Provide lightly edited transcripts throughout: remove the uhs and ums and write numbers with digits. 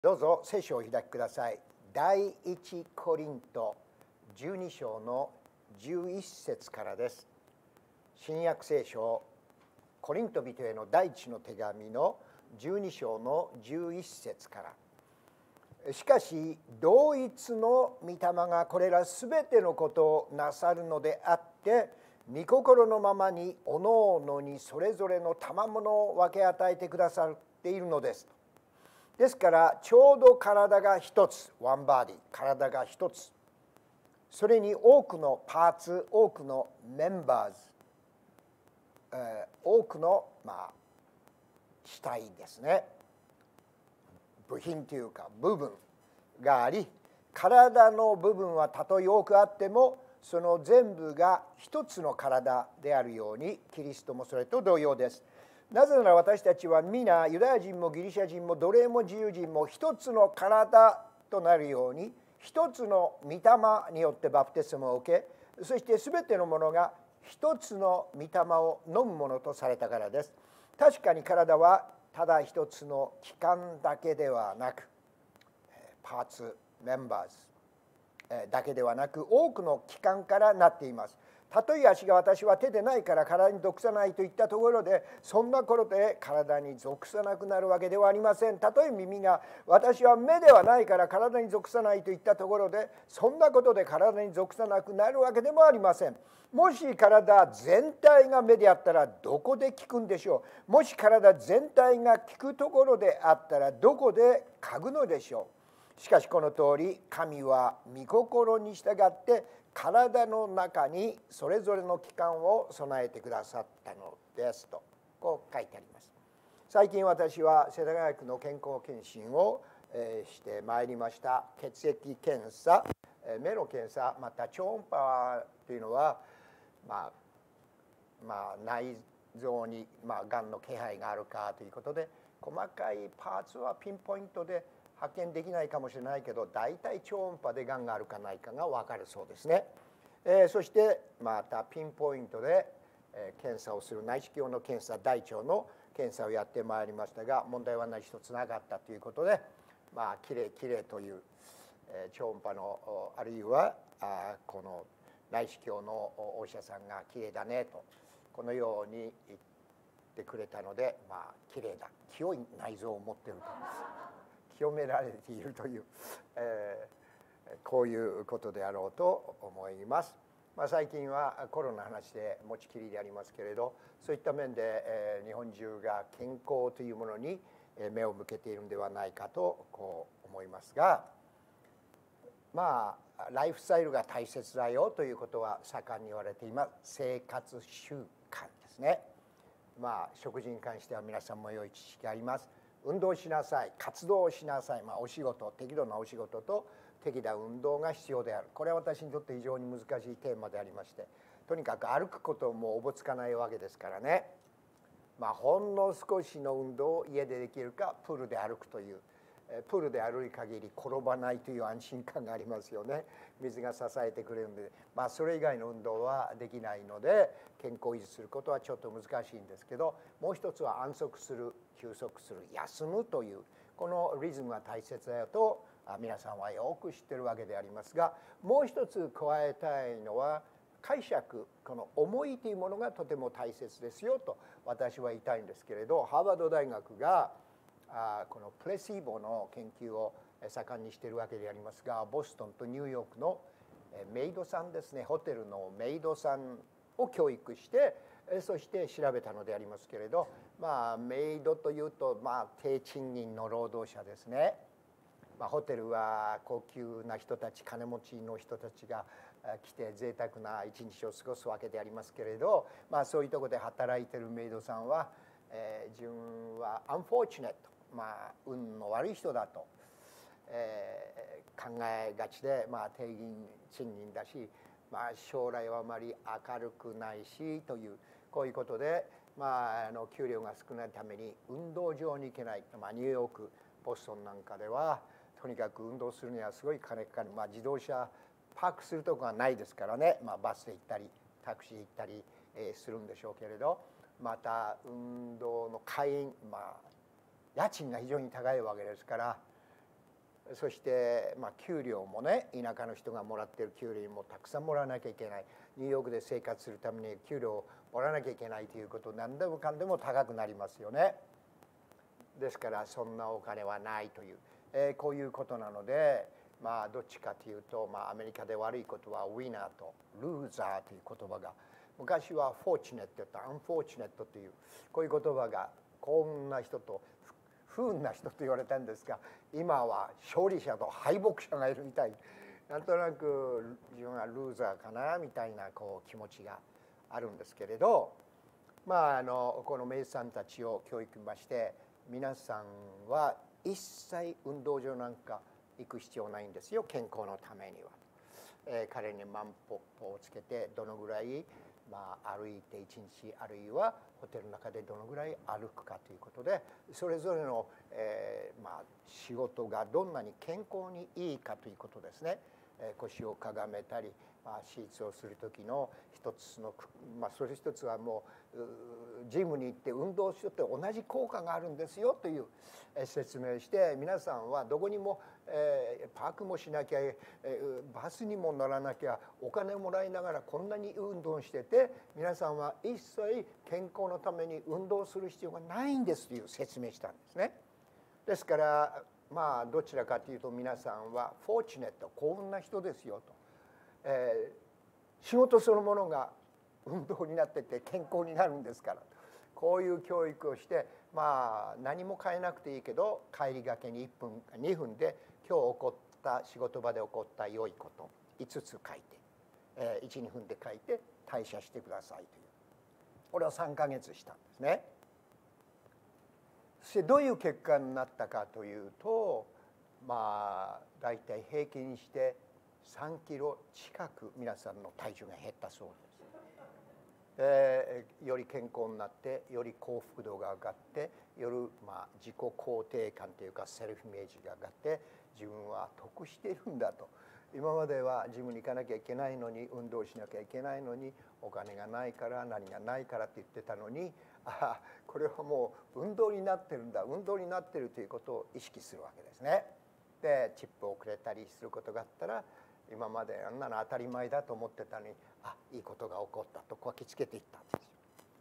どうぞ聖書をお開きください。第一コリント12章の11節からです。新約聖書コリント人への第一の手紙の12章の11節から。しかし同一の御霊がこれらすべてのことをなさるのであって、御心のままにおのおのにそれぞれの賜物を分け与えてくださっているのです。ですからちょうど体が一つ、ワンバディ、体が一つ、それに多くのパーツ、多くのメンバーズ、多くの主体ですね、部品というか部分があり、体の部分はたとえ多くあってもその全部が一つの体であるように、キリストもそれと同様です。なぜなら私たちは皆ユダヤ人もギリシャ人も奴隷も自由人も一つの体となるように、一つの御霊によってバプテスマを受け、そして全てのものが一つの御霊を飲むものとされたからです。確かに体はただ一つの器官だけではなく、パーツ、メンバーズだけではなく、多くの器官からなっています。たとえ足が私は手でないから体に属さないといったところで、そんな頃で体に属さなくなるわけではありません。たとえ耳が私は目ではないから体に属さないといったところで、そんなことで体に属さなくなるわけでもありません。もし体全体が目であったらどこで聞くんでしょう。もし体全体が聞くところであったらどこで嗅ぐのでしょう。しかしこの通り、神は御心に従って体の中にそれぞれの器官を備えてくださったのですと、こう書いてあります。最近私は世田谷区の健康検診をしてまいりました。血液検査、目の検査、また超音波というのは内臓にがんの気配があるかということで、細かいパーツはピンポイントで発見できないかもしれないけど、大体超音波でがんがあるかないかが分かるそうですね。そしてまたピンポイントで検査をする内視鏡の検査、大腸の検査をやってまいりましたが、問題は何一つなかったということで、きれいという超音波のあるいはこの内視鏡のお医者さんがきれいだねとこのように言ってくれたので、きれいだ、清い内臓を持っていると、清められているという、こういうことであろうと思います。最近はコロナの話で持ちきりでありますけれど、そういった面で日本中が健康というものに目を向けているのではないかとこう思いますが、ライフスタイルが大切だよということは盛んに言われています。生活習慣ですね。食事に関しては皆さんも良い知識があります。運動しなさい、活動しなさい、お仕事、適度なお仕事と適度な運動が必要である。これは私にとって非常に難しいテーマでありまして、とにかく歩くこともおぼつかないわけですからね、ほんの少しの運動を家でできるか、プールで歩くという、プールで歩い限り転ばないという安心感がありますよね。水が支えてくれるので、それ以外の運動はできないので、健康を維持することはちょっと難しいんですけど、もう一つは安息する、休息する、休むというこのリズムが大切だよと皆さんはよく知ってるわけでありますが、もう一つ加えたいのは解釈、この思いというものがとても大切ですよと私は言いたいんですけれど、ハーバード大学がこのプレシーボの研究を盛んにしているわけでありますが、ボストンとニューヨークのメイドさんですね、ホテルのメイドさんを教育して、そして調べたのでありますけれど、メイドというと低賃金の労働者ですね。ホテルは高級な人たち、金持ちの人たちが来て贅沢な一日を過ごすわけでありますけれど、そういうところで働いているメイドさんは、自分はアンフォーチュネット、運の悪い人だと、考えがちで、低賃金だし、将来はあまり明るくないしという、こういうことで、給料が少ないために運動場に行けない。ニューヨーク、ボストンなんかではとにかく運動するにはすごい金かかる。自動車パークするとこがないですからね、バスで行ったりタクシー行ったりするんでしょうけれど、また運動の会員、家賃が非常に高いわけですから、 そして、給料もね、田舎の人がもらってる給料もたくさんもらわなきゃいけない。ニューヨークで生活するために給料をもらわなきゃいけないということ、何でもかんでも高くなりますよね。ですからそんなお金はないという、こういうことなので、どっちかというと、アメリカで悪いことはウィナーとルーザーという言葉が、昔はフォーチュネットとアンフォーチュネットというこういう言葉が幸運な人と不運な人と言われたんですが、今は勝利者と敗北者がいるみたい。なんとなく自分はルーザーかなみたいな気持ちがあるんですけれど、このメイさんたちを教育まして、皆さんは一切運動場なんか行く必要ないんですよ、健康のためには。彼に万歩をつけてどのぐらい歩いて一日、あるいはホテルの中でどのぐらい歩くかということで、それぞれの、仕事がどんなに健康にいいかということですね。腰をかがめたり、手術をする時の一つの、それ一つはもうジムに行って運動しようって同じ効果があるんですよという説明して、皆さんはどこにもパークもしなきゃ、バスにも乗らなきゃ、お金もらいながらこんなに運動してて、皆さんは一切健康のために運動する必要がないんですという説明したんですね。ですからどちらかというと皆さんはフォーチュネット、幸運な人ですよと、仕事そのものが運動になってて健康になるんですから、こういう教育をして、何も変えなくていいけど、帰りがけに1分か2分で今日起こった仕事場で起こった良いこと5つ書いて、1、2分で書いて退社してくださいという、これを3ヶ月したんですね。そしてどういう結果になったかというと、大体平均して3キロ近く皆さんの体重が減ったそうです。より健康になって、より幸福度が上がって、より自己肯定感というかセルフイメージが上がって、自分は得しているんだと。今まではジムに行かなきゃいけないのに、運動しなきゃいけないのに、お金がないから何がないからって言ってたのに、これはもう運動になってるんだ、運動になってるということを意識するわけですね。でチップをくれたりすることがあったら、今まであんなの当たり前だと思ってたのに、いいことが起こったとこきつけていったんですよ。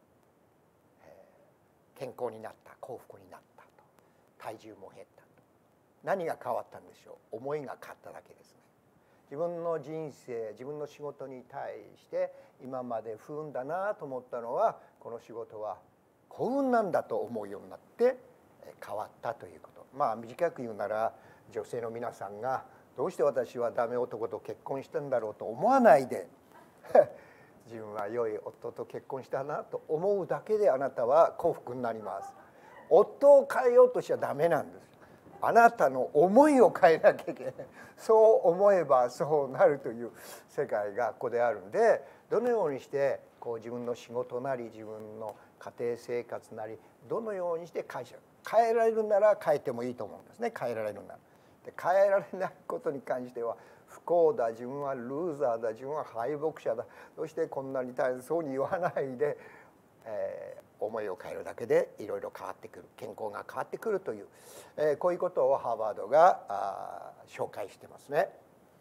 健康になった、幸福になったと、体重も減ったと。何が変わったんでしょう。思いが変わっただけですね。自分の人生、自分の仕事に対して今まで不運だなと思ったのは、この仕事は幸運なんだと思うようになって変わったということ。短く言うなら、女性の皆さんがどうして私はダメ男と結婚したんだろうと思わないで自分は良い夫と結婚したなと思うだけで、あなたは幸福になります。夫を変えようとしちゃダメなんです。あなたの思いを変えなきゃいけない。そう思えばそうなるという世界がここであるんで、どのようにして自分の仕事なり自分の家庭生活なり、どのようにして変えられるなら変えてもいいと思うんですね。変えられるなら。で変えられないことに関しては、不幸だ、自分はルーザーだ、自分は敗北者だ、そしてこんなに大変そうに言わないで、思いを変えるだけでいろいろ変わってくる、健康が変わってくるという、こういうことをハーバードが紹介してますね。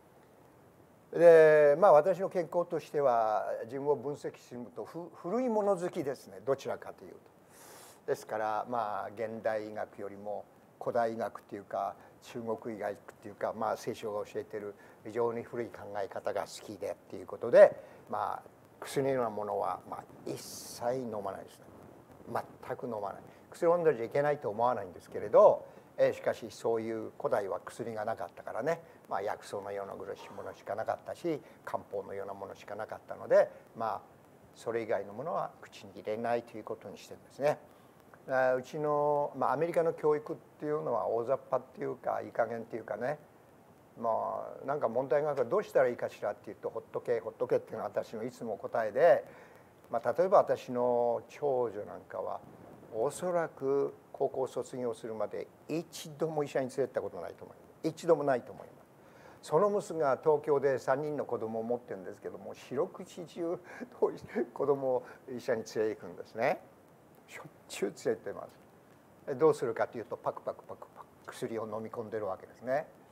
で私の健康としては、自分を分析すると古いもの好きですね、どちらかというと。ですから現代医学よりも古代医学っていうか中国医学っていうか、聖書が教えている非常に古い考え方が好きでっていうことで、薬のようなものは一切飲まないですね。全く飲まない。薬を飲んでちゃいけないと思わないんですけれど、しかしそういう古代は薬がなかったからね、薬草のようなものしかなかったし、漢方のようなものしかなかったので、それ以外のものは口に入れないということにしてるんですね。うちの、アメリカの教育っていうのは大雑把っていうか、いい加減っていうかね、なんか問題があるからどうしたらいいかしらっていうと、ほっとけほっとけっていうのが私のいつも答えで、例えば私の長女なんかはおそらく高校卒業するまで一度も医者に連れてったことないと思います。一度もないと思います。その娘が東京で3人の子供を持ってるんですけども、四六時中子供を医者に連れて行くんですね。しょっちゅう連れてます。どうするかというと、パクパクパクパク薬を飲み込んでるわけですね。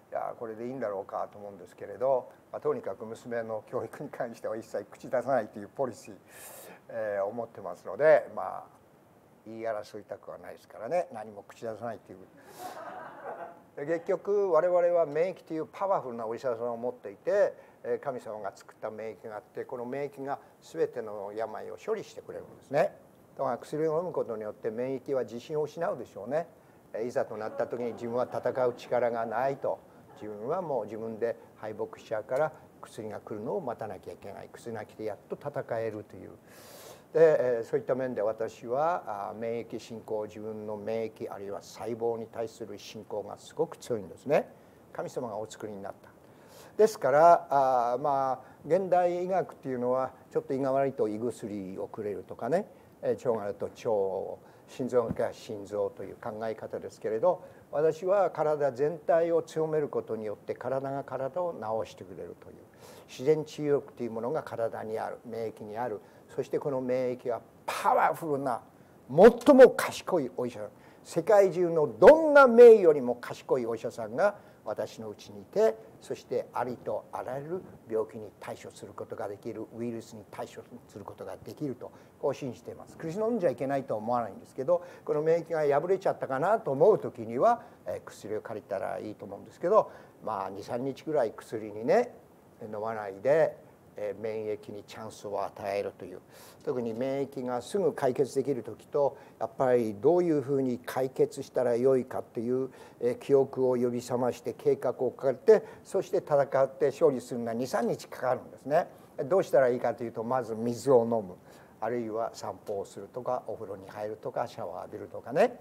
やこれでいいんだろうかと思うんですけれど、とにかく娘の教育に関しては一切口出さないというポリシー、を持ってますので、言い争いたくはないですからね、何も口出さないという。結局我々は免疫というパワフルなお医者さんを持っていて、神様が作った免疫があって、この免疫が全ての病を処理してくれるんですね。だから薬を飲むことによって免疫は自信を失うでしょうね。いざとなった時に自分は戦う力がないと、自分はもう自分で敗北しちゃうから薬が来るのを待たなきゃいけない、薬が来てやっと戦えるという。でそういった面で私は免疫信仰、自分の免疫あるいは細胞に対する信仰がすごく強いんですね。神様がお作りになった。ですから現代医学っていうのはちょっと胃が悪いと胃薬をくれるとかね、腸があると腸を、心臓が心臓という考え方ですけれど、私は体全体を強めることによって体が体を治してくれるという自然治癒力というものが体にある、免疫にある。そしてこの免疫はパワフルな最も賢いお医者さん、世界中のどんな名医よりも賢いお医者さんが私のうちにいて、そしてありとあらゆる病気に対処することができる、ウイルスに対処することができるとこう信じています。薬飲んじゃいけないとは思わないんですけど、この免疫が破れちゃったかなと思う時には薬を借りたらいいと思うんですけど、23日ぐらい薬にね飲まないで免疫にチャンスを与えるという。特に免疫がすぐ解決できる時と、やっぱりどういうふうに解決したらよいかという記憶を呼び覚まして計画をかけて、そして戦って勝利するのは23日かかるんですね。どうしたらいいかというと、まず水を飲む、あるいは散歩をするとか、お風呂に入るとか、シャワー浴びるとかね、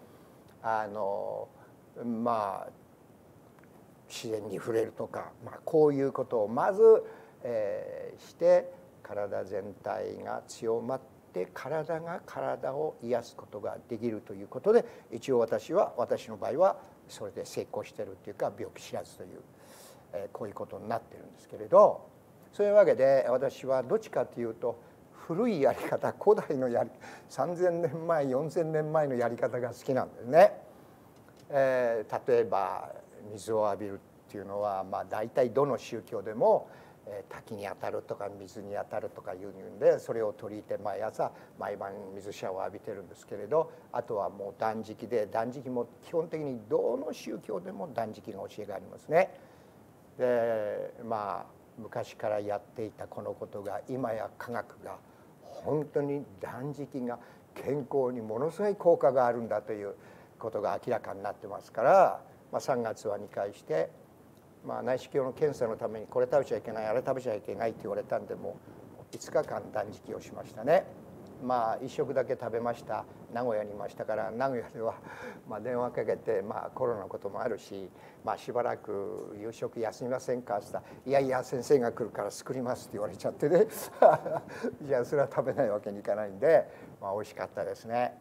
自然に触れるとか、こういうことをまずして体全体が強まって体が体を癒すことができるということで、一応私の場合はそれで成功しているというか、病気知らずという、こういうことになってるんですけれど、そういうわけで私はどっちかというと古いやり方、古代の3000年前4000年前のやり方が好きなんですね。例えば水を浴びるっていうのは大体どの宗教でも滝に当たるとか水に当たるとかいうんで、それを取り入れて毎朝毎晩水シャワーを浴びてるんですけれど、あとはもう断食で、断食も基本的にどの宗教でも断食が教えがありますね。で昔からやっていたこのことが今や科学が本当に断食が健康にものすごい効果があるんだということが明らかになってますから、3月は2回して内視鏡の検査のためにこれ食べちゃいけない、あれ食べちゃいけないって言われたんで、もう5日間断食をしましたね。1食だけ食べました。名古屋にいましたから、名古屋では電話かけて、コロナのこともあるし、しばらく夕食休みませんかって言ったら、いやいや先生が来るから作りますって言われちゃってねじゃあそれは食べないわけにいかないんで、美味しかったですね。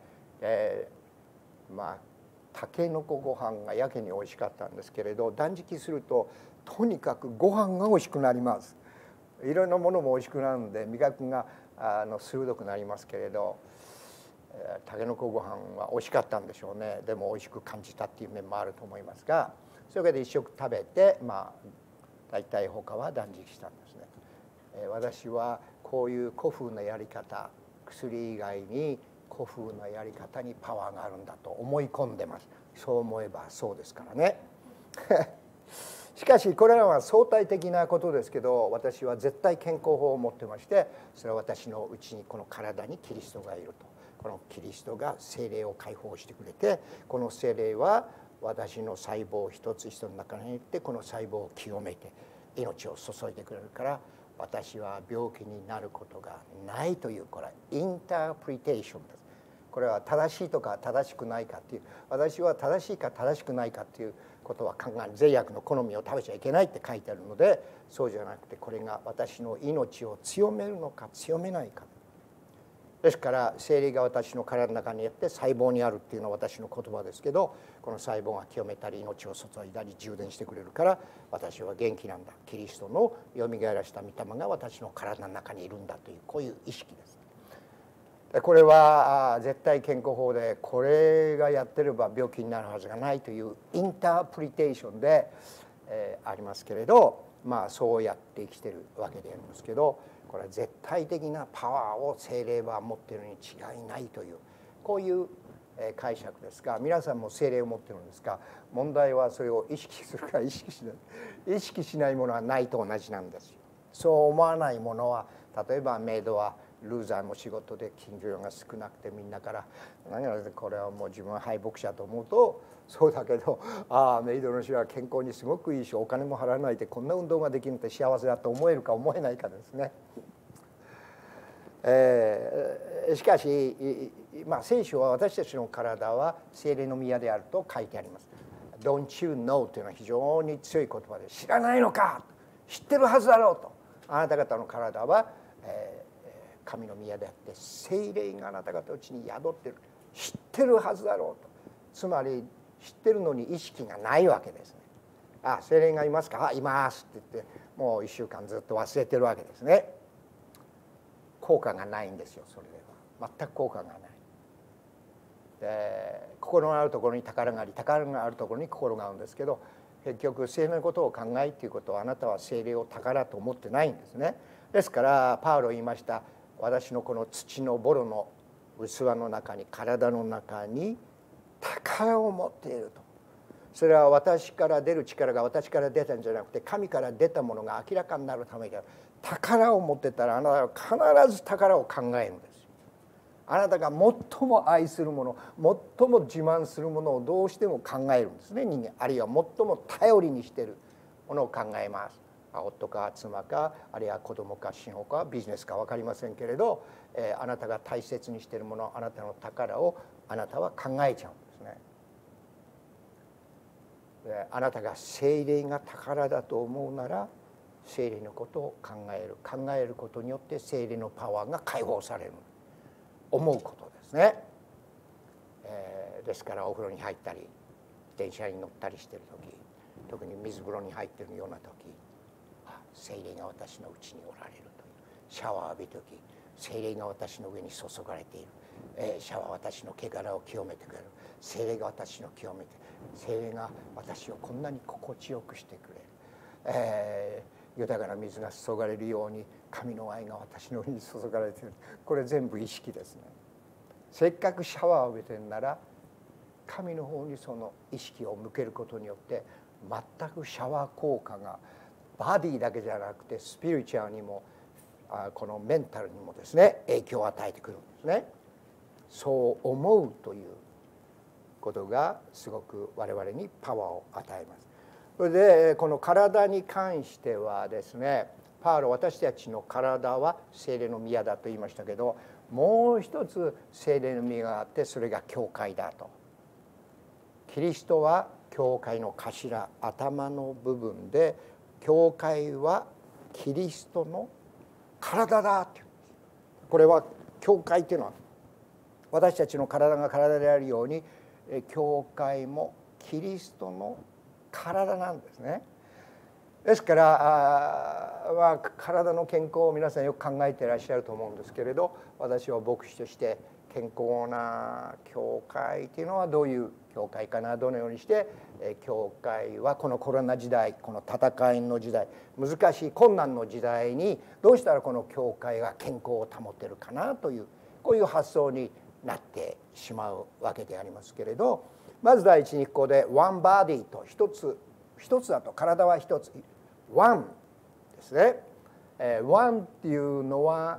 たけのこご飯がやけに美味しかったんですけれど、断食するととにかくご飯が美味しくなります。いろんなものも美味しくなるので味覚が鋭くなりますけれど、たけのこご飯は美味しかったんでしょうね。でも美味しく感じたっていう面もあると思いますが、そういうわけで一食食べて大体他は断食したんですね。私はこういう古風なやり方、薬以外に古風なやり方にパワーがあるんだと思い込んでます。そう思えばそうですからねしかしこれらは相対的なことですけど、私は絶対健康法を持ってまして、それは私のうちにこの体にキリストがいると。このキリストが聖霊を解放してくれて、この聖霊は私の細胞一つ一つの中に入ってこの細胞を清めて命を注いでくれるから、私は病気になることがないという、これはインタープリテーションです。これは正しいとか正しくないかっていう、私は正しいか正しくないかっていうことは考える。善悪の好みを食べちゃいけないって書いてあるので、そうじゃなくてこれが私の命を強めるのか強めないか。ですから聖霊が私の体の中にあって細胞にあるっていうのは私の言葉ですけど、この細胞が清めたり命を注いだり充電してくれるから私は元気なんだ。キリストのよみがえらした御霊が私の体の中にいるんだという、こういう意識です。これは絶対健康法で、これがやってれば病気になるはずがないというインタープリテーションで、 ありますけれど、そうやって生きてるわけでありますけど、これは絶対的なパワーを聖霊は持っているに違いないという、こういう解釈ですが、皆さんも聖霊を持っているんですが、問題はそれを意識するか意識しない、意識しないものはないと同じなんですよ。そう思わないものは、例えばメイドはルーザーの仕事で近所が少なくてみんなから「何やこれはもう自分は敗北者」と思うと、そうだけどメイドの人は健康にすごくいいし、お金も払わないでこんな運動ができるって幸せだと思えるか思えないかですね。しかし、聖書は私たちの体は聖霊の宮であると書いてあります。Don't you know というのは非常に強い言葉で、知らないのか、知ってるはずだろうと。あなた方の体は、神の宮であって聖霊があなた方のうちに宿っている、知ってるはずだろうと。つまり知ってるのに意識がないわけですね。聖霊がいますか、いますって言ってもう1週間ずっと忘れてるわけですね。効果がないんですよ。それでは全く効果がない。で、心があるところに宝があり、宝があるところに心があるんですけど、結局聖霊のことを考えということは、あなたは聖霊を宝と思ってないんですね。ですからパウロ言いました。私のこの土のボロの器の中に、体の中に宝を持っていると。それは私から出る力が私から出たんじゃなくて、神から出たものが明らかになるために、宝を持ってたらあなたは必ず宝を考えるんですよ。あなたが最も愛するもの、最も自慢するものをどうしても考えるんですね、人間。あるいは最も頼りにしているものを考えます。夫か妻か、あるいは子供か仕事かビジネスか分かりませんけれど、あなたが大切にしているもの、あなたの宝をあなたは考えちゃうんですね。あなたが聖霊が宝だと思うなら、聖霊のことを考えることによって聖霊のパワーが解放される、思うことですね。ですからお風呂に入ったり電車に乗ったりしている時、特に水風呂に入っているような時、聖霊が私のうちにおられるという。シャワー浴びる時、聖霊が私の上に注がれている。シャワーは私の汚れを清めてくれる。聖霊が私の清めて、聖霊が私をこんなに心地よくしてくれる。豊かな水が注がれるように神の愛が私の上に注がれている。これ全部意識ですね。せっかくシャワーを浴びてるなら、神の方にその意識を向けることによって全くシャワー効果がバディだけじゃなくてスピリチュアルにもこのメンタルにもですね、影響を与えてくるんですね。そう思うということがすごく我々にパワーを与えます。それでこの体に関してはですね、パウロ、私たちの体は聖霊の宮だと言いましたけど、もう一つ聖霊の宮があって、それが教会だと。キリストは教会の頭、頭の部分で、教会はキリストの体だっていうんです。これは教会っていうのは、私たちの体が体であるように、教会もキリストの体なんですね。ですから体の健康を皆さんよく考えていらっしゃると思うんですけれど、私は牧師として健康な教会というのはどういう教会かな、どのようにして教会はこのコロナ時代、この戦いの時代、難しい困難の時代にどうしたらこの教会が健康を保てるかなという、こういう発想になってしまうわけでありますけれど、まず第一にここでワンバディと、一つだと、体は一つ、ワンですね。ワンっていうのは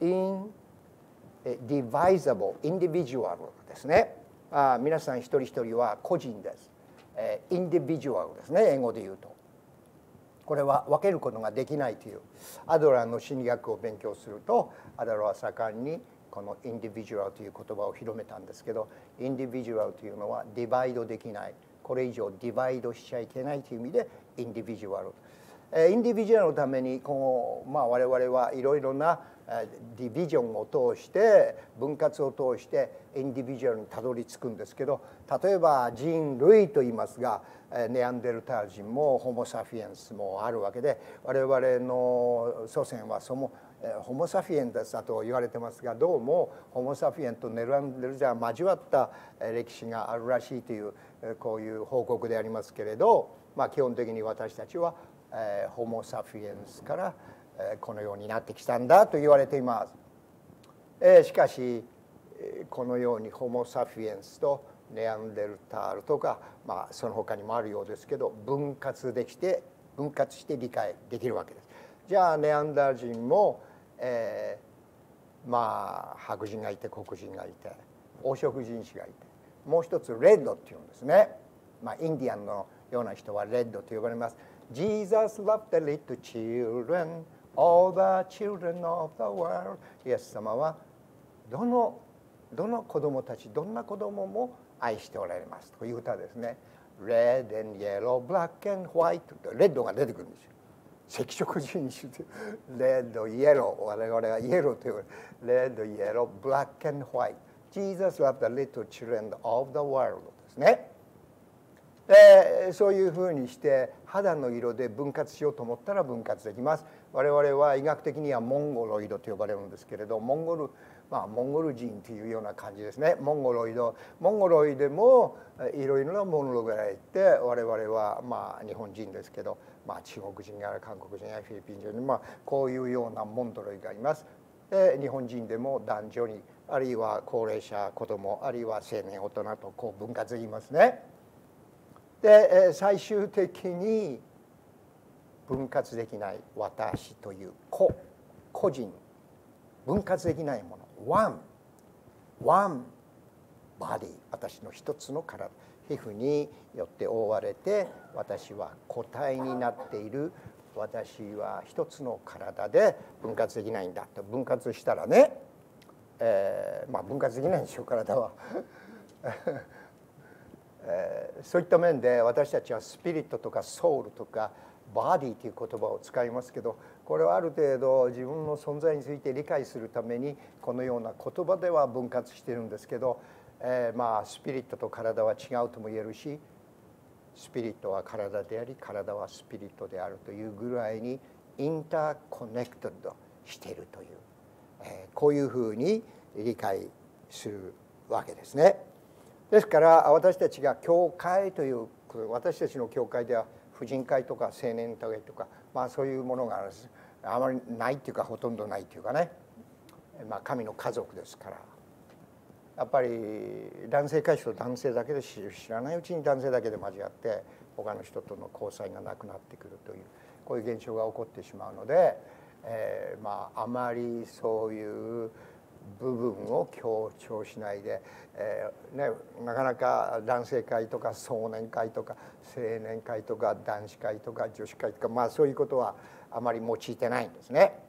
indivisible、インディビジュアルですね。皆さん一人一人は個人です。インディビジュアルですね、英語で言うと。これは分けることができないという、アドラーの心理学を勉強すると、アドラーは盛んにこのインディビジュアルという言葉を広めたんですけど、インディビジュアルというのはディバイドできない、これ以上ディバイドしちゃいけないという意味でインディビジュアル。インディビジュアルのために我々はいろいろなディビジョンを通して、分割を通してインディビジュアルにたどり着くんですけど、例えば人類といいますが、ネアンデルタール人もホモ・サピエンスもあるわけで、我々の祖先はホモ・サピエンスだと言われてますが、どうもホモ・サピエンとネアンデルタール交わった歴史があるらしいという、こういう報告でありますけれど、 基本的に私たちは、ホモ・サピエンスから、このようになってきたんだと言われています。しかしこのようにホモ・サピエンスとネアンデルタールとか、その他にもあるようですけど分割して理解できるわけです。じゃあネアンダール人も、白人がいて黒人がいて黄色人種がいて、もう一つレッドっていうんですね。インディアンのような人はレッドと呼ばれます。Jesus loved the little children, all the children of the world。 イエス様はどの子供たち、どんな子供も愛しておられますという歌ですね。Red and yellow, black and white。 レッドが出てくるんですよ。赤色人種でレッド、イエロー、我々はイエローというレッド、イエロー、ブラック and white。 Jesus loved the little children of the world ですね。そういうふうにして肌の色で分割しようと思ったら分割できます。我々は医学的にはモンゴロイドと呼ばれるんですけれど、モンゴル人というような感じですね。モンゴロイドもいろいろなモンゴルがいて、我々は日本人ですけど、中国人や韓国人やフィリピン人、こういうようなモンゴロイドがいます。日本人でも男女に、あるいは高齢者、子ども、あるいは青年、大人とこう分割できますね。で最終的に分割できない私という個人、分割できないもの、ワンバディ、私の一つの体、皮膚によって覆われて私は個体になっている、私は一つの体で分割できないんだと。分割したらね、分割できないんでしょう、体はそういった面で私たちはスピリットとかソウルとかバディという言葉を使いますけど、これはある程度自分の存在について理解するためにこのような言葉では分割してるんですけど、スピリットと体は違うとも言えるし、スピリットは体であり体はスピリットであるというぐらいにインターコネクトドしているという、こういうふうに理解するわけですね。ですから私たちが教会という、私たちの教会では婦人会とか青年会とか、そういうものがあまりないっていうか、ほとんどないっていうかね、神の家族ですから、やっぱり男性会と男性だけで知らないうちに男性だけで交わって他の人との交際がなくなってくるという、こういう現象が起こってしまうので、あまりそういう部分を強調しないで、なかなか男性会とか壮年会とか青年会とか男子会とか女子会とか、そういうことはあまり用いてないんですね。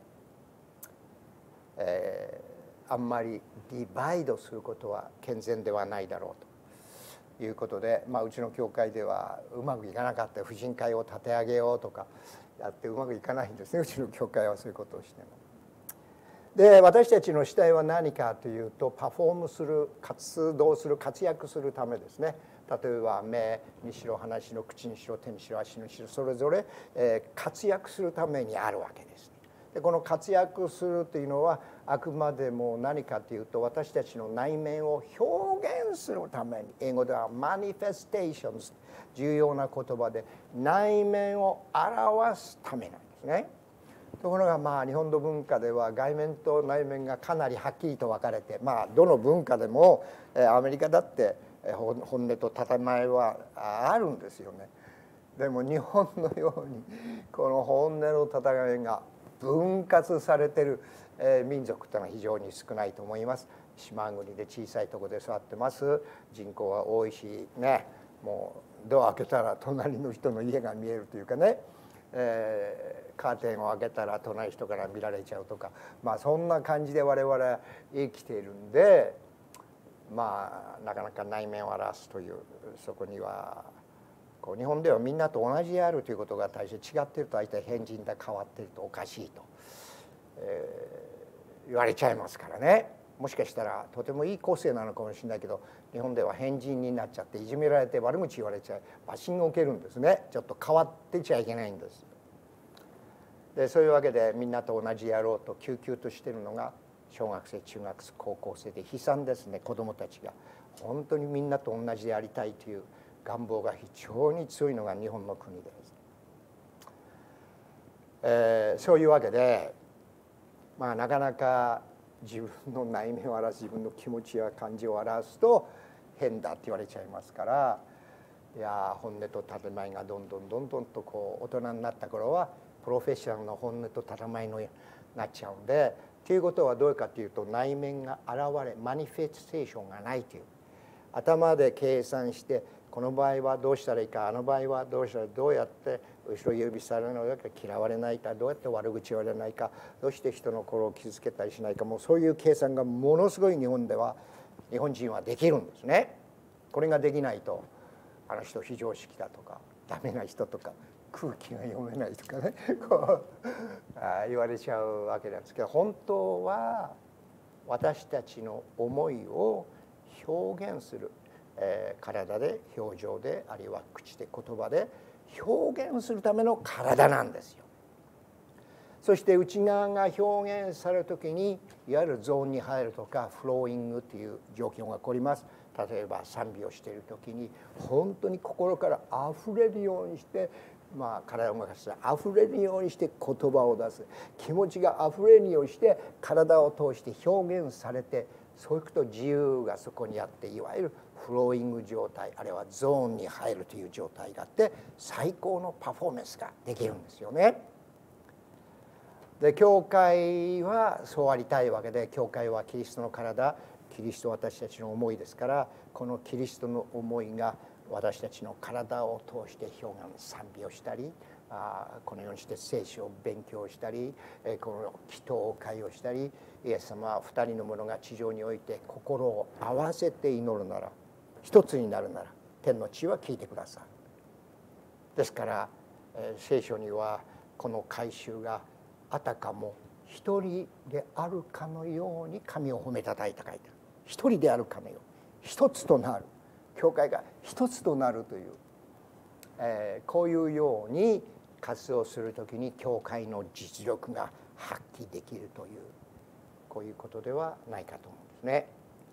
あんまりディバイドすることは健全ではないだろうということで、うちの教会ではうまくいかなかった婦人会を立て上げようとかやってうまくいかないんですね、うちの教会はそういうことをしても。で私たちの主体は何かというと、パフォームする、活動する、活躍するためですね。例えば目にしろ、鼻にしろ、口にしろ、手にしろ、足にしろ、それぞれ活躍するためにあるわけです。でこの活躍するというのはあくまでも何かというと、私たちの内面を表現するために、英語ではマニフェステーションズ、重要な言葉で内面を表すためなんですね。ところが日本の文化では外面と内面がかなりはっきりと分かれて、どの文化でもアメリカだって本音と建前はあるんですよね。でも日本のようにこの本音の戦いが分割されている民族というのは非常に少ないと思います。島国で小さいところで育ってます。人口は多いしね、もうドア開けたら隣の人の家が見えるというかね、カーテンを開けたら隣の人から見られちゃうとか、そんな感じで我々は生きているんで、なかなか内面を表すという、そこには日本ではみんなと同じであるということが大して違っていると、大体変人だ、変わっているとおかしいと、言われちゃいますからね。もしかしたらとてもいい個性なのかもしれないけど、日本では変人になっちゃっていじめられて悪口言われちゃう、バッシングを受けるんですね。ちょっと変わってちゃいけないんです。でそういうわけでみんなと同じやろうと救急としているのが小学生、中学生、高校生で悲惨ですね。子どもたちが本当にみんなと同じでありたいという願望が非常に強いのが日本の国です。そういうわけで、なかなか自分の内面を表す、自分の気持ちや感情を表すと変だって言われちゃいますから、いや本音と建前がどんどんとこう大人になった頃はプロフェッショナルの本音と建前になっちゃうんで、ということはどうかというと、内面が現れマニフェステーションがないという、頭で計算してこの場合はどうしたらいいか、あの場合はどうしたら、どうやって後ろ指されるのだけ嫌われないか、どうやって悪口言われないか、どうして人の心を傷つけたりしないか、もうそういう計算がものすごい日本人はできるんですね。これができないと、あの人非常識だとかダメな人とか空気が読めないとかねこう言われちゃうわけなんですけど、本当は私たちの思いを表現する、体で表情で、あるいは口で言葉で表現するための体なんですよ。そして内側が表現される時にいわゆるゾーンに入るとかフローイングという状況が起こります。例えば賛美をしている時に本当に心からあふれるようにして、体を動かしてあふれるようにして言葉を出す、気持ちがあふれるようにして体を通して表現されて、そういうこと自由がそこにあって、いわゆるフローイング状態、あるいはゾーンに入るという状態があって、最高のパフォーマンスができるんですよね。で教会はそうありたいわけで、教会はキリストの体、キリストは私たちの思いですから、このキリストの思いが私たちの体を通して表現、賛美をしたり、このようにして聖書を勉強したり、この祈祷会をしたり、イエス様は2人の者が地上において心を合わせて祈るなら、一つになるなら天の地は聞いてください。ですから、聖書にはこの改宗があたかも一人であるかのように神を褒めたたいた書いてある。一人であるかのように、一つとなる、教会が一つとなるという、こういうように活動するときに教会の実力が発揮できるという、こういうことではないかと思うんですね。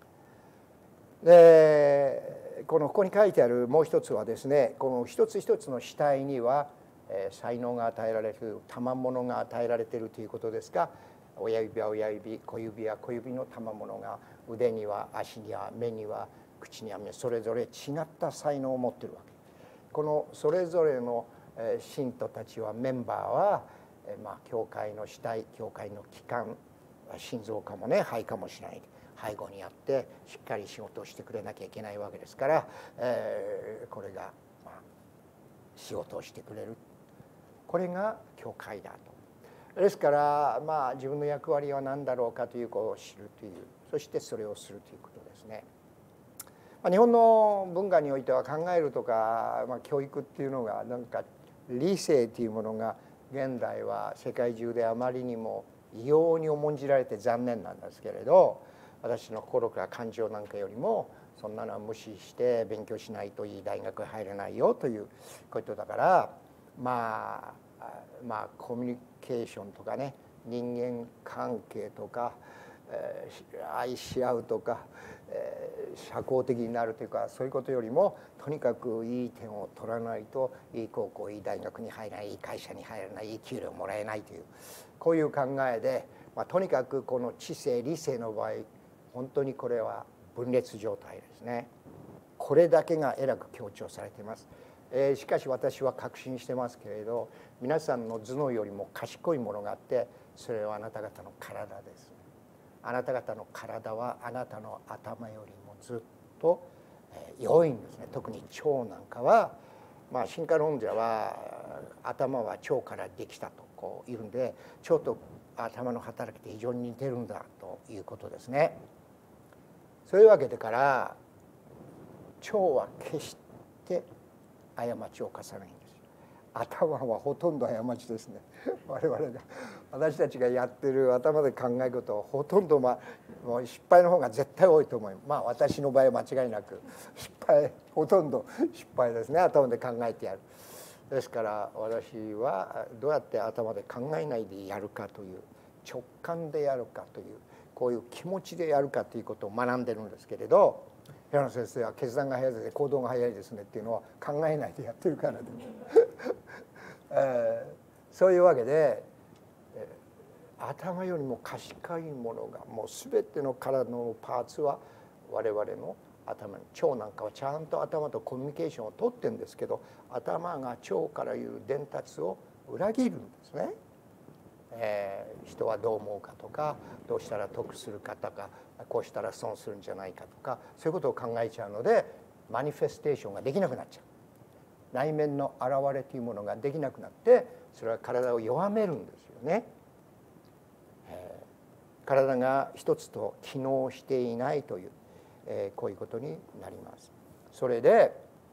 でここに書いてあるもう一つはですね、この一つ一つの主体には才能が与えられる、賜物が与えられているということですが、親指は親指、小指は小指の賜物が、腕には足には目には口には目、それぞれ違った才能を持っているわけ。このそれぞれの信徒たちは、メンバーは教会の主体、教会の機関、心臓かもね、肺かもしれない、背後にあってしっかり仕事をしてくれなきゃいけないわけですから、これが仕事をしてくれる、これが教会だと。ですから自分の役割は何だろうかということを知るという、そしてそれをするということですね。日本の文化においては考えるとか、教育っていうのがなんか理性というものが現代は世界中であまりにも異様に重んじられて残念なんですけれど、私の心から感情なんかよりもそんなのは無視して勉強しないといい大学に入れないよということだから、コミュニケーションとかね、人間関係とか、愛し合うとか、社交的になるというか、そういうことよりもとにかくいい点を取らないといい高校、いい大学に入らない、いい会社に入らない、いい給料もらえないという、こういう考えで、とにかくこの知性理性の場合、本当にこれは分裂状態ですね。これだけがえらく強調されています。しかし私は確信してますけれど、皆さんの頭脳よりも賢いものがあって、それはあなた方の体です。あなた方の体はあなたの頭よりもずっと良いんですね。特に腸なんかは、進化論者は頭は腸からできたとこう言うんで、腸と頭の働きって非常に似てるんだということですね。そういうわけだから腸は決して過ちを犯さないんです。頭はほとんど過ちですね。我々が私たちがやってる頭で考えることはほとんどもう失敗の方が絶対多いと思います。私の場合は間違いなくほとんど失敗ですね。頭で考えてやる。ですから私はどうやって頭で考えないでやるかという、直感でやるかという、こういう気持ちでやるかということを学んでるんですけれど、 平野先生は決断が早いで行動が早いですねっていうのは考えないでやってるからで、そういうわけで、頭よりも賢いものがもう全ての体のパーツは我々の頭に、腸なんかはちゃんと頭とコミュニケーションをとってるんですけど、頭が腸からいう伝達を裏切るんですね。人はどう思うかとか、どうしたら得するかとか、こうしたら損するんじゃないかとか、そういうことを考えちゃうのでマニフェステーションができなくなっちゃう。内面の現れというものができなくなって、それは体を弱めるんですよね。体が一つと機能していないという、こういうことになります。それで、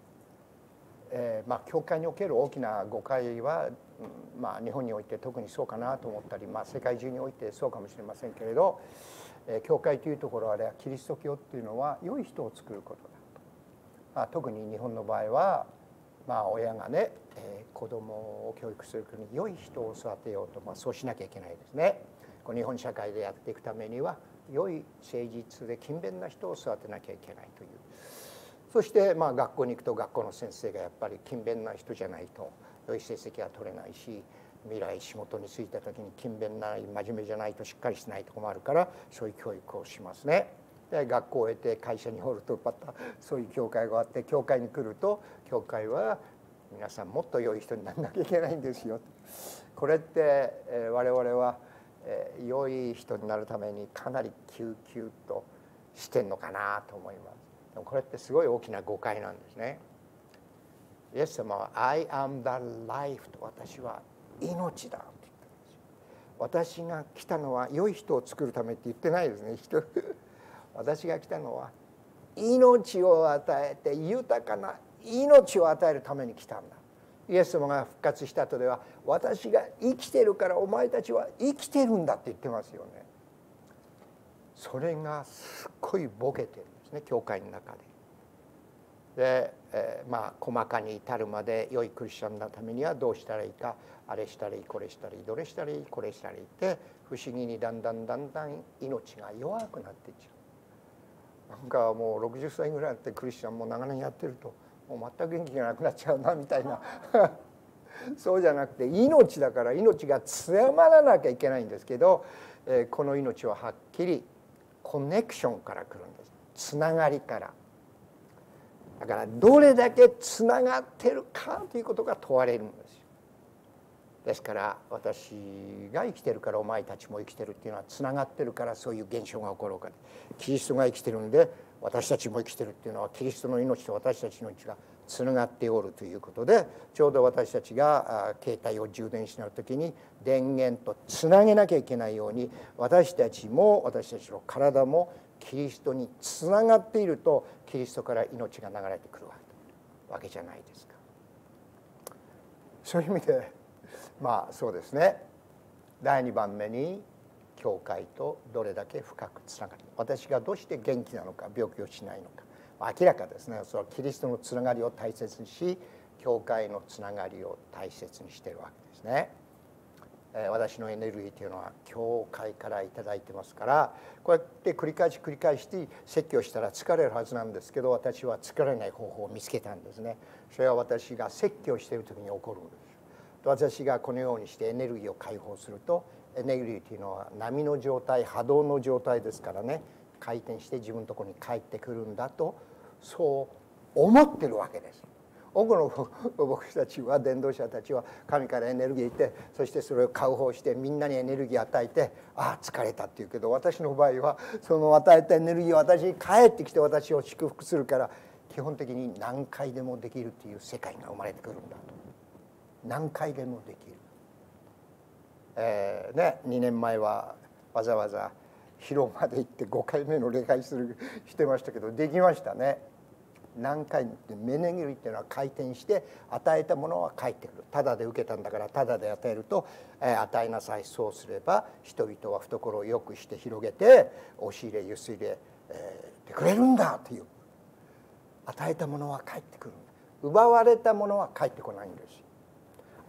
教会における大きな誤解は、日本において特にそうかなと思ったり、世界中においてそうかもしれませんけれど、教会というところはキリスト教っていうのは良い人を作ることだと。特に日本の場合は、親がね、子供を教育する時に良い人を育てようと、そうしなきゃいけないですね。日本社会でやっていくためには良い誠実で勤勉な人を育てなきゃいけないという。そして学校に行くと学校の先生がやっぱり勤勉な人じゃないと良い成績は取れないし、未来仕事に就いた時に勤勉な真面目じゃないとしっかりしないと困るから、そういう教育をしますね。で学校を終えて会社におるとまたそういう教会があって、教会に来ると教会は皆さんもっと良い人にならなきゃいけないんですよ。これって我々は良い人になるためにかなり急々としてんのかなと思います。でもこれってすごい大きな誤解なんですね。イエス様は I am the life と、私は命だって言ったんですよ。私が来たのは良い人を作るためって言ってないですね。私が来たのは命を与えて豊かな命を与えるために来たんだ。イエス様が復活した後では、私が生きてるからお前たちは生きてるんだって言ってますよね。それがすっごいボケてるんですね、教会の中で。で、細かに至るまで良いクリスチャンのためにはどうしたらいいか、あれしたらいい、これしたらいい、どれしたらいい、これしたらいいって、不思議にだんだん命が弱くなっていっちゃう。なんかもう60歳ぐらいになってクリスチャンも長年やってると、もう全く元気がなくなっちゃうなみたいなそうじゃなくて、命だから命が強まらなきゃいけないんですけど、この命ははっきりコネクションから来るんです。つながりから。だからどれだけつながってるかということが問われるんですよ。ですから私が生きてるからお前たちも生きてるっていうのは、つながってるからそういう現象が起こるわけで、キリストが生きてるんで私たちも生きてるっていうのは、キリストの命と私たちの命がつながっておるということで、ちょうど私たちが携帯を充電しない時に電源とつなげなきゃいけないように、私たちの体もキリストにつながっていると、キリストから命が流れてくるわけじゃないですか。そういう意味でそうですね、第2番目に教会とどれだけ深くつながる、私がどうして元気なのか、病気をしないのか、明らかですね。それはキリストのつながりを大切にし、教会のつながりを大切にしているわけですね。私のエネルギーというのは教会からいただいてますから、こうやって繰り返して説教したら疲れるはずなんですけど、私は疲れない方法を見つけたんですね。それは私が説教している時に起こるんです。私がこのようにしてエネルギーを解放すると、エネルギーというのは波の状態、波動の状態ですからね、回転して自分のところに帰ってくるんだと、そう思ってるわけです。多くの僕たちは、伝道者たちは神からエネルギーを得て、そしてそれを解放してみんなにエネルギーを与えて、ああ疲れたって言うけど、私の場合はその与えたエネルギーを私に返ってきて私を祝福するから、基本的に何回でもできるという世界が生まれてくるんだと。何回でもできる。2年前はわざわざ広間で行って5回目の礼拝してましたけど、できましたね。何回ってエネルギーっていうのは回転して、与えたものは返ってくる。ただで受けたんだからただで与えると、与えなさい、そうすれば人々は懐をよくして広げて押し入れゆすいでてくれるんだという。与えたものは返ってくるんだ。奪われたものは返ってこないんです。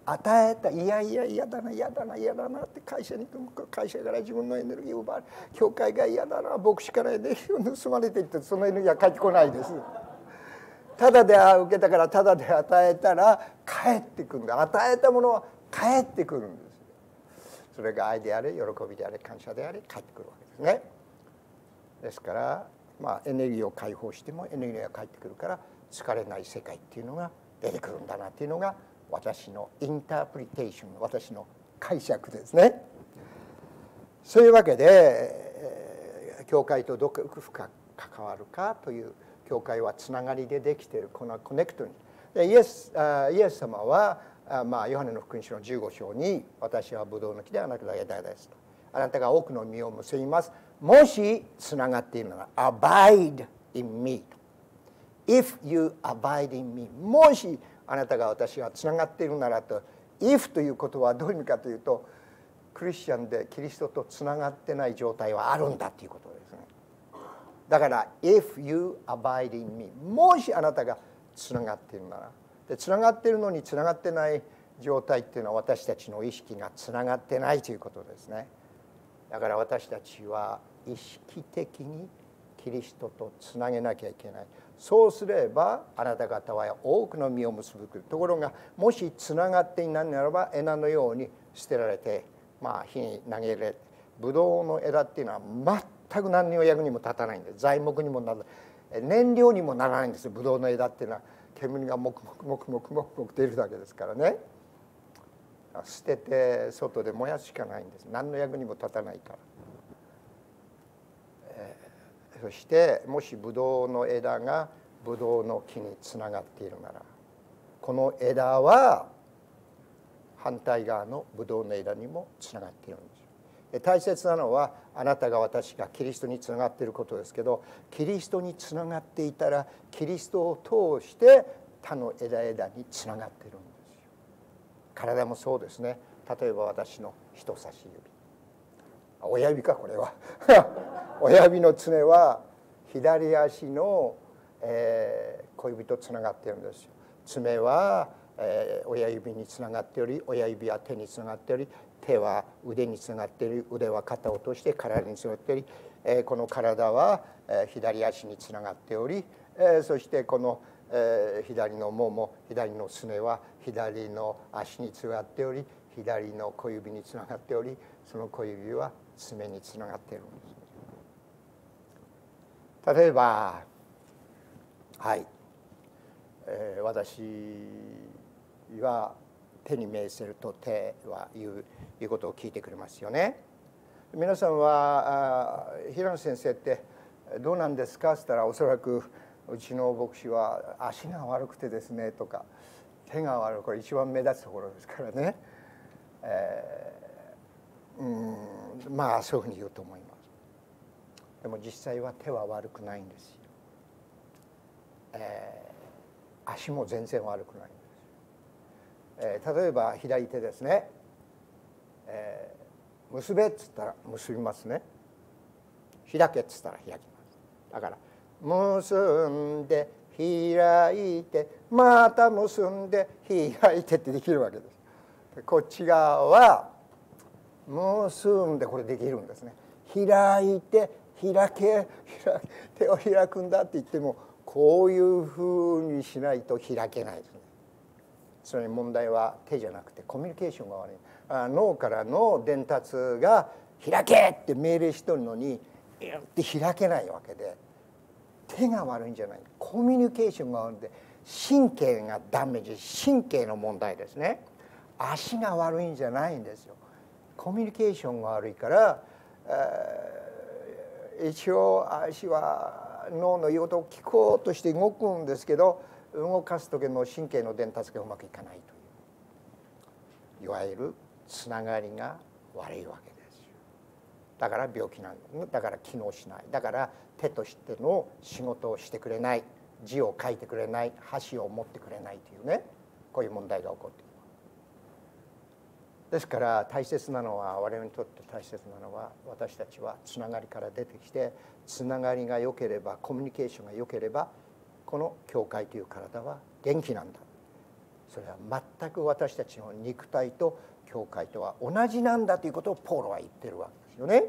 与えた、いやいや嫌だな嫌だな嫌だなって会社に行く、会社から自分のエネルギーを奪われ、教会が嫌だな、牧師からエネルギーを盗まれていって、そのエネルギーは返ってこないです。ただで受けたから、ただで与えたら返ってくるんだ。与えたものは返ってくるんです。それが愛であれ、喜びであれ、感謝であれ、返ってくるわけですね。ですから、エネルギーを解放してもエネルギーが返ってくるから、疲れない世界っていうのが出てくるんだなっていうのが私のインタープリテーション、私の解釈ですね。そういうわけで、教会とどこ深く関わるかという、教会はつながりでできている、このコネクトに。でイエス様は、ヨハネの福音書の15章に、私はブドウの木であなたが枝ですと。あなたが多くの実を結びます。もしつながっているなら、abide in me。If you abide in me。もしあなたが私がつながっているならと、if ということはどういう意味かというと、クリスチャンでキリストとつながってない状態はあるんだということですね。だから if you abide in me、 もしあなたがつながっているなら、でつながっているのにつながってない状態っていうのは、私たちの意識がつながってないということですね。だから私たちは意識的にキリストとつなげなきゃいけない。そうすればあなた方は多くの実を結ぶ。ところが、もしつながっていないならば、枝のように捨てられて、火に投げられて、ブドウの枝っていうのは全く何の役にも立たないんです。材木にもならない、燃料にもならないんですよ。ブドウの枝っていうのは煙がもくもくもくもくもくもく出るだけですからね。捨てて外で燃やすしかないんです。何の役にも立たないから。そしてもしブドウの枝がブドウの木につながっているなら、この枝は反対側のブドウの枝にもつながっているんです。大切なのは、あなたが私がキリストにつながっていることですけど、キリストにつながっていたら、キリストを通して他の枝々につながっているんですよ。体もそうですね。例えば私の人差し指、親指かこれは親指の爪は左足の、小指とつながっているんですよ。爪は、親指につながっており、親指は手につながっており、手は腕につながっており、腕は肩を通して体につながっており、この体は、左足につながっており、そしてこの、左のもも、左のすねは左の足につながっており、左の小指につながっており、その小指は爪につながっているんです。例えば、私は手に命せると手は言うことを聞いてくれますよね。皆さんは平野先生ってどうなんですかって言ったら、おそらくうちの牧師は足が悪くてですねとか、手が悪い、これ一番目立つところですからね、そういうふうに言うと思います。でも実際は手は悪くないんですよ。足も全然悪くないんです。例えば左手ですね、結べっつったら結びますね。開けっつったら開きます。だから結んで開いてまた結んで開いてってできるわけです。こっち側は結んでこれできるんですね。開いて開け、手を開くんだって言っても、こういうふうにしないと開けないですね。それに問題は手じゃなくてコミュニケーションが悪い。脳からの伝達が開けって命令してるのにって開けないわけで、手が悪いんじゃない、コミュニケーションが悪いんで、神経がダメージ、神経の問題ですね。足が悪いんじゃないんですよ。コミュニケーションが悪いから、一応足は脳の言うことを聞こうとして動くんですけど、動かす時の神経の伝達がうまくいかないという、いわゆるつながりが悪いわけですよ。だから病気なんだ。だから機能しない。だから手としての仕事をしてくれない、字を書いてくれない、箸を持ってくれないというね、こういう問題が起こっている。ですから大切なのは、我々にとって大切なのは、私たちはつながりから出てきて、つながりが良ければ、コミュニケーションが良ければ、この教会という体は元気なんだ。 それは全く私たちの肉体と教会とは同じなんだということをポーロは言ってるわけですよね。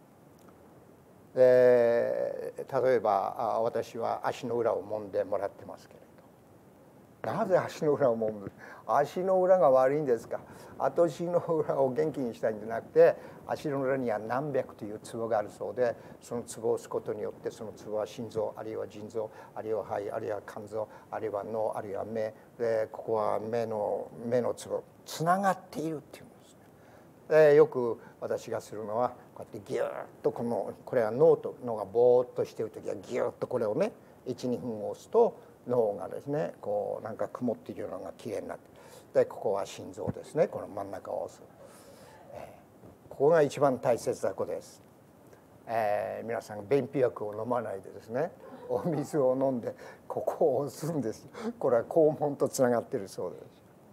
例えば私は足の裏を揉んでもらってますけれど、なぜ足の裏を揉む？足の裏が悪いんですか？後足の裏を元気にしたいんじゃなくて、足の裏には何百というツボがあるそうで、そのツボを押すことによって、そのツボは心臓、あるいは腎臓、あるいは肺、あるいは肝臓、あるいは脳、あるいは目で、ここは目のツボつながっているっていうんですね。よく私がするのはこうやってギューッとこれは脳がぼーっとしている時はギューッとこれをね 1,2 分押すと脳がですねこうなんか曇っているようなのがきれいになって、でここは心臓ですね、この真ん中を押す、ここが一番大切なことです。皆さん便秘薬を飲まないでですね、お水を飲んでここを押すんです。これは肛門とつながっているそうです。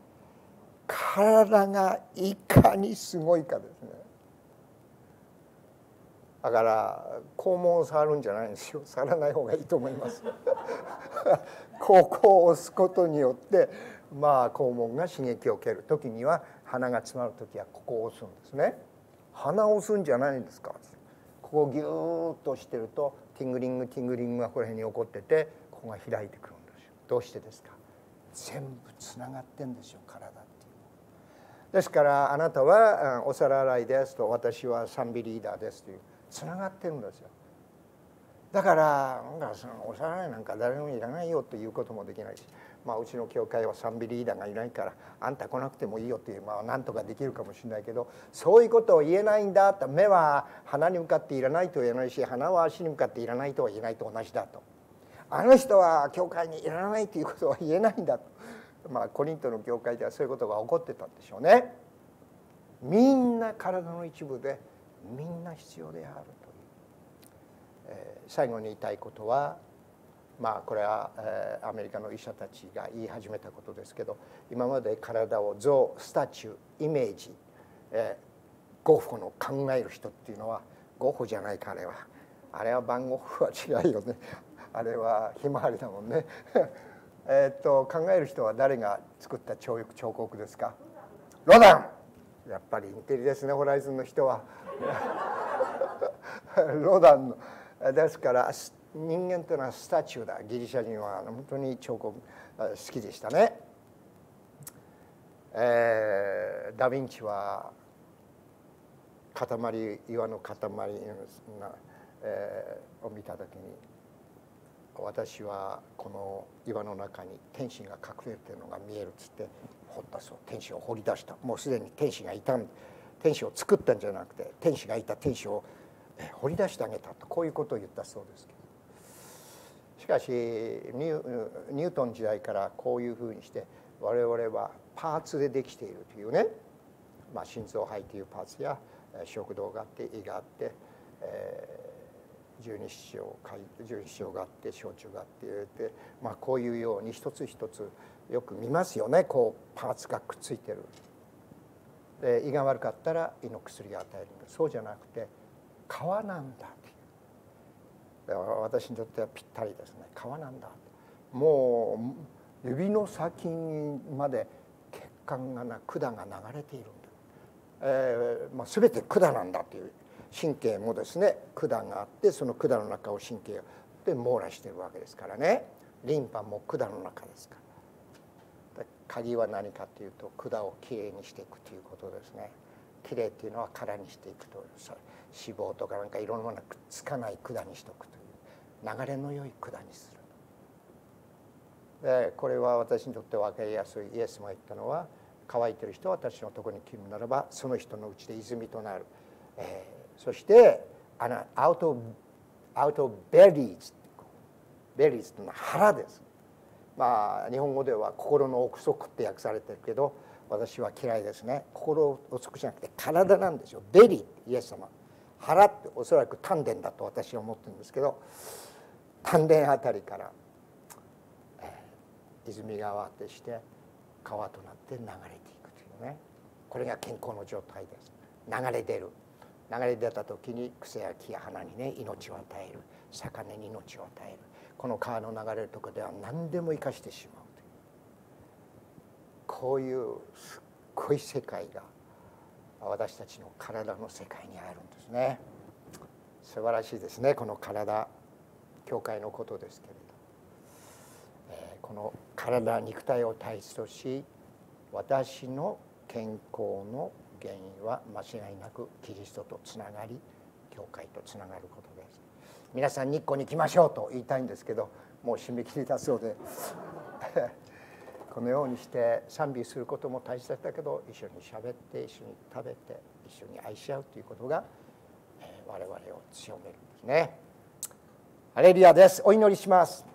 体がいかにすごいかですね。だから肛門を触るんじゃないんですよ。触らない方がいいと思います。ここを押すことによって肛門が刺激を受ける。時には鼻が詰まる時はここを押すんですね。鼻を押すんじゃないんですか。ここをギューッとしてるとティングリングがこの辺に起こってて、ここが開いてくるんですよ。どうしてですか？全部つながってんですよ、体っていう。ですからあなたはお皿洗いですと、私は賛美リーダーですというつながってるんですよ。だからそのお皿洗いなんか誰もいらないよということもできないし、うちの教会は賛美リーダーがいないからあんた来なくてもいいよというなんとかできるかもしれないけど、そういうことを言えないんだと。目は鼻に向かっていらないとは言えないし、鼻は足に向かっていらないとは言えないと同じだと。あの人は教会にいらないということは言えないんだと。コリントの教会ではそういうことが起こってたんでしょうね。みんな体の一部でみんな必要であるという、最後に言いたいことはこれはアメリカの医者たちが言い始めたことですけど、今まで体を像、スタチュー、イメージ、ゴッホの考える人っていうのは、ゴッホじゃないか、あれはバンゴッホは違うよね。あれはひまわりだもんね。考える人は誰が作った彫刻ですか？ロダン。やっぱりインテリですね、ホライズンの人は。ロダンの。ですから人間というのはスタチューだ。ギリシャ人は本当に彫刻好きでしたね。ダ・ヴィンチは岩の塊を見た時に、私はこの岩の中に天使が隠れているのが見えるっつって掘ったそう。天使を掘り出した。もうすでに天使がいた。天使を作ったんじゃなくて、天使がいた天使を掘り出してあげたと、こういうことを言ったそうですけど、しかしニュートン時代からこういうふうにして我々はパーツでできているというね、心臓肺というパーツや食道があって胃があって、十二指腸があって小腸があって入れて、こういうように一つ一つよく見ますよね。こうパーツがくっついてる。で胃が悪かったら胃の薬が与えるんだ。そうじゃなくて皮なんだっていう。私にとってはぴったりですね。皮なんだ。もう指の先まで血管が管が流れているんだ。全て管なんだという。神経もですね管があって、その管の中を神経で網羅しているわけですからね。リンパも管の中ですから。鍵は何かというと、管をきれいにしていくということですね。きれいというのは空にしていくという、脂肪とかなんかいろんなものがくっつかない管にしておくという、流れの良い管にする。でこれは私にとって分かりやすい。イエスも言ったのは、乾いてる人は私のところに来るならば、その人のうちで泉となる。そしてアウトベリーズ、ベリーズというのは腹です。日本語では心の奥底って訳されてるけど、私は嫌いですね。心の底じゃなくて体なんですよ。ベリー、イエス様。腹っておそらく丹田だと私は思ってるんですけど、丹田あたりから、泉がわってして川となって流れていくというね。これが健康の状態です。流れ出る。流れ出た時に草や木や花にね命を与える。魚に命を与える。この川の流れるところでは何でも生かしてしまうこういうすっごい世界が私たちの体の世界にあるんですね。素晴らしいですね。この体、教会のことですけれど、この体、肉体を大切とし、私の健康の原因は間違いなくキリストとつながり、教会とつながることです。皆さん日光に来ましょうと言いたいんですけど、もう締め切りだそうでこのようにして賛美することも大切だけど、一緒に喋って、一緒に食べて、一緒に愛し合うということが、我々を強めるんですね。ハレルヤです。お祈りします。